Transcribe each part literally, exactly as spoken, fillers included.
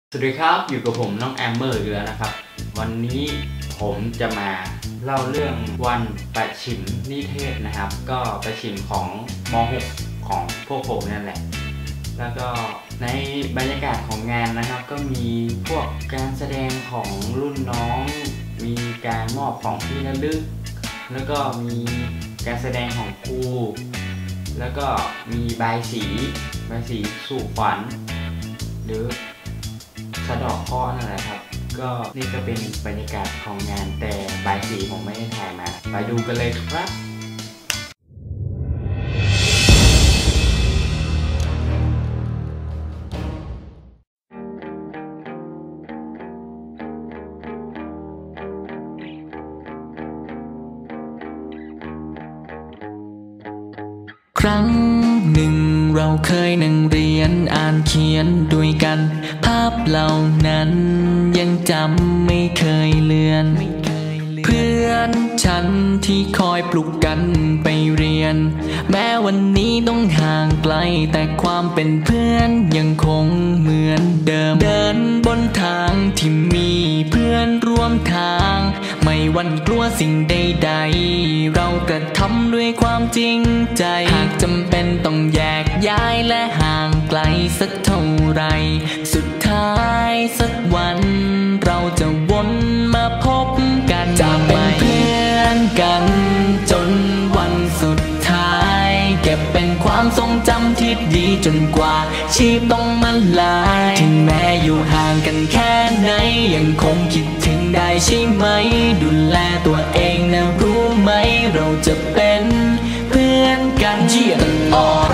สวัสดีครับอยู่กับผมน้องแอมเมอร์อีกแล้วนะครับวันนี้ผมจะมาเล่าเรื่องวันประชิมนิเทศนะครับก็ประชิมของม หก ของพวกผมนั่นแหละแล้วก็ในบรรยากาศของงานนะครับก็มีพวกการแสดงของรุ่นน้องมีการมอบของที่ระลึกแล้วก็มีการแสดงของครูแล้วก็มีบายสีบายสีสู่ขวัญหรือสะดอกข้อนั่นแหละครับก็นี่ก็เป็นบรรยากาศของงานแต่บายสีผมไม่ได้ถ่ายมาไปดูกันเลยครับครั้งหนึ่งเราเคยนั่งเรียนอ่านเขียนด้วยกันภาพเหล่านั้นยังจำไม่เคยเลือนเพื่อนฉันที่คอยปลุกกันไปเรียนแม้วันนี้ต้องห่างไกลแต่ความเป็นเพื่อนยังคงเหมือนเดิมเดินบนทางที่มีเพื่อนร่วมทางไม่หวั่นกลัวสิ่งใดๆเรากระทำด้วยความจริงใจหากจำเป็นต้องแยกย้ายและห่างไกลสักเท่าไรสุดท้ายสักวันเราจะวนมาพบกันจะเป็นเพื่อนกันจนวันสุดท้ายเก็บเป็นความทรงจำที่ดีจนกว่าชีพต้องมาลายถึงแม้อยู่ห่างกันแค่ไหนยังคงคิดถึงได้ใช่ไหมดูแลตัวเองนะรู้ไหมเราจะเป็นเพื่อนกันตลอด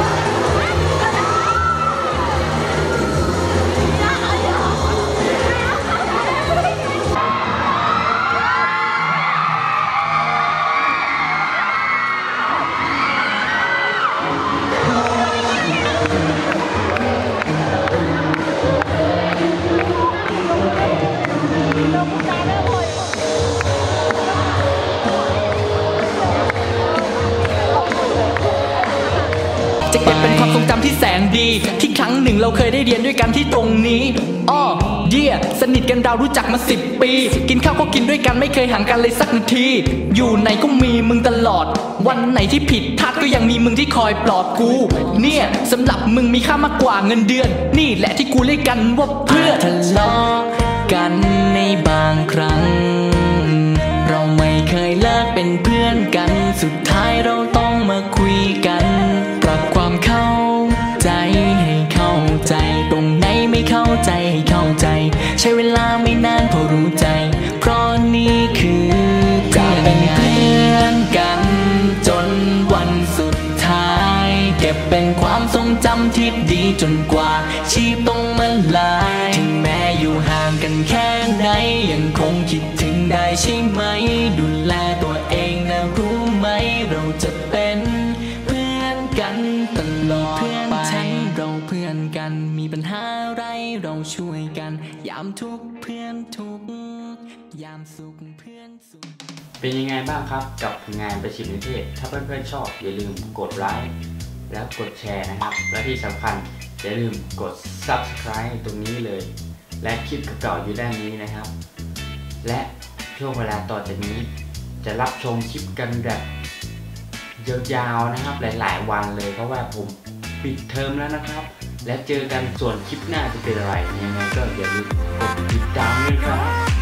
จะเก็บเป็นความทรงจำที่แสนดีที่ครั้งหนึ่งเราเคยได้เรียนด้วยกันที่ตรงนี้อ้อเยี่ยสนิทกันเรารู้จักมาสิบปีกินข้าวก็กินด้วยกันไม่เคยห่างกันเลยสักนาทีอยู่ไหนก็มีมึงตลอดวันไหนที่ผิดพลาดก็ยังมีมึงที่คอยปลอบกูเนี่ยสำหรับมึงมีค่ามากกว่าเงินเดือนนี่แหละที่กูเรียกกันว่าเพื่อนทะเลาะกันในบางครั้งเราไม่เคยเลิกเป็นเพื่อนกันสุดท้ายเราต้องมาคุยกันปรับความเข้าใจให้เข้าใจตรงไหนไม่เข้าใจให้เข้าใจใช้เวลาไม่นานพอรู้ใจเพราะนี่คือจะเป็นเพื่อนกันจนวันสุดท้ายเก็บเป็นความทรงจำที่ดีจนกว่าชีพต้องมาลายถึงแม้อยู่ห่างกันแค่ไหนยังคงคิดถึงได้ใช่ไหมดูแลตัวเองนะรู้ไหมเราจะเป็นเพื่อนกันตลอดเพื่อนฉันเราเพื่อนกันมีปัญหาอะไรเราช่วยกันยามทุกข์เพื่อนทุกข์ยามสุขเพื่อนสุขเป็นยังไงบ้างครับกับงานประชิมนิเทศถ้าเพื่อนๆชอบอย่าลืมกดไลค์แล้วกดแชร์นะครับและที่สำคัญอย่าลืมกด ซับสไครบ์ ตรงนี้เลยและคลิปเก่าๆอยู่ด้านนี้นะครับและช่วงเวลาต่อจากนี้จะรับชมคลิปกันแบบยาวๆนะครับหลายๆวันเลยเพราะว่าผมปิดเทอมแล้วนะครับและเจอกันส่วนคลิปหน้าจะเป็นอะไรยังไงก็อย่าลืมกดติดตามด้วยครับ